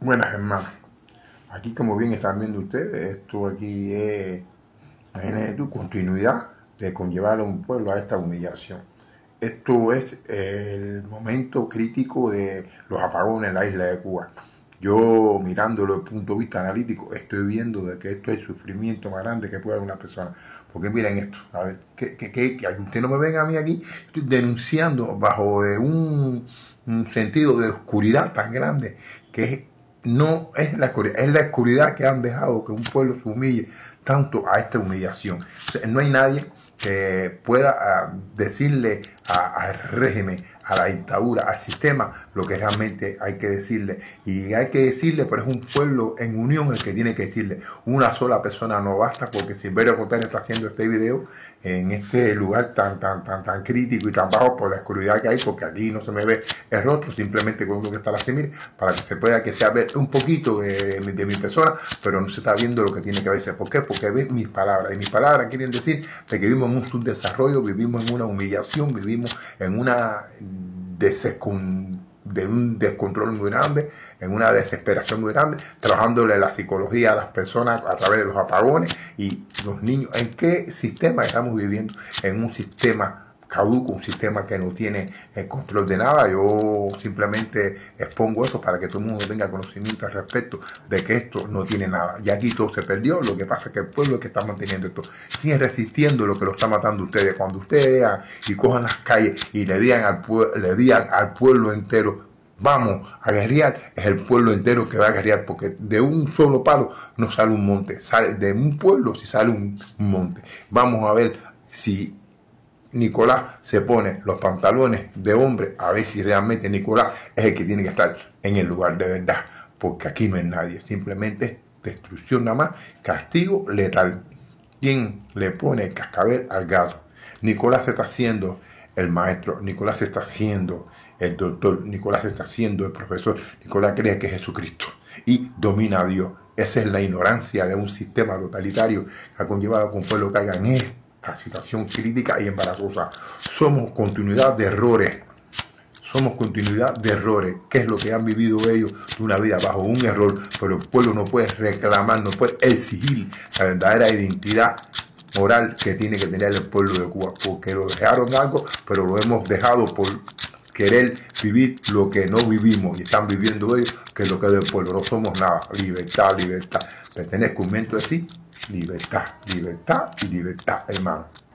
Buenas, hermanos. Aquí, como bien están viendo ustedes, esto aquí es, imagínense tu continuidad de conllevar a un pueblo a esta humillación. Esto es el momento crítico de los apagones en la isla de Cuba. Yo, mirándolo desde el punto de vista analítico, estoy viendo de que esto es el sufrimiento más grande que puede haber una persona. Porque miren esto, a ver, que usted no me venga a mí aquí, estoy denunciando bajo de un sentido de oscuridad tan grande que no es la oscuridad que han dejado que un pueblo se humille tanto a esta humillación. O sea, no hay nadie que pueda decirle al régimen, a la dictadura, al sistema, lo que realmente hay que decirle. Y hay que decirle, pero es un pueblo en unión el que tiene que decirle. Una sola persona no basta, porque Silverio Contreras está haciendo este video en este lugar tan crítico y tan bajo por la oscuridad que hay, porque aquí no se me ve el rostro, simplemente con lo que está la semilla, para que se pueda que sea ver un poquito de mi persona, pero no se está viendo lo que tiene que verse. ¿Por qué? Porque ve mis palabras, y mis palabras quieren decir de que vivimos en un subdesarrollo, vivimos en una humillación, vivimos en una de un descontrol muy grande, en una desesperación muy grande, trabajándole la psicología a las personas a través de los apagones y los niños. ¿En qué sistema estamos viviendo? En un sistema caduco, un sistema que no tiene el control de nada. Yo simplemente expongo eso para que todo el mundo tenga conocimiento al respecto de que esto no tiene nada. Y aquí todo se perdió. Lo que pasa es que el pueblo es el que está manteniendo esto. Sigue resistiendo lo que lo está matando ustedes. Cuando ustedes vean y cojan las calles y le digan al pueblo entero, vamos a guerrear, es el pueblo entero que va a guerrear, porque de un solo palo no sale un monte, sale de un pueblo si sale un monte. Vamos a ver si Nicolás se pone los pantalones de hombre, a ver si realmente Nicolás es el que tiene que estar en el lugar de verdad, porque aquí no es nadie, simplemente destrucción nada más, castigo letal. ¿Quién le pone el cascabel al gato? Nicolás está haciendo el maestro, Nicolás está haciendo el doctor, Nicolás está haciendo el profesor, Nicolás cree que es Jesucristo y domina a Dios. Esa es la ignorancia de un sistema totalitario que ha conllevado que un pueblo caiga en esta situación crítica y embarazosa. Somos continuidad de errores. Somos continuidad de errores, que es lo que han vivido ellos de una vida bajo un error, pero el pueblo no puede reclamar, no puede exigir la verdadera identidad moral que tiene que tener el pueblo de Cuba, porque lo dejaron algo, pero lo hemos dejado por querer vivir lo que no vivimos y están viviendo ellos, que es lo que es del pueblo. No somos nada. Libertad, libertad. Pertenezco a un momento de sí, libertad, libertad y libertad, hermano.